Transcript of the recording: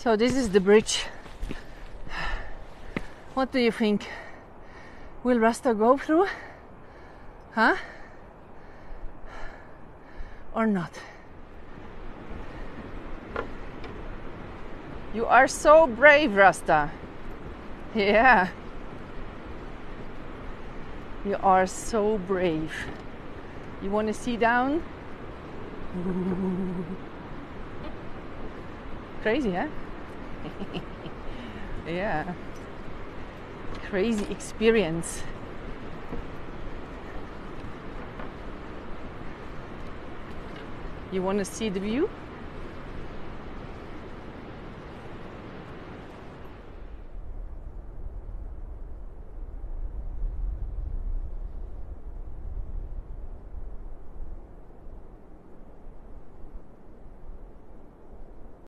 So this is the bridge. What do you think? Will Rasta go through? Huh? Or not? You are so brave, Rasta. Yeah. You are so brave. You want to see down? Crazy, huh? Yeah. Crazy experience. You want to see the view?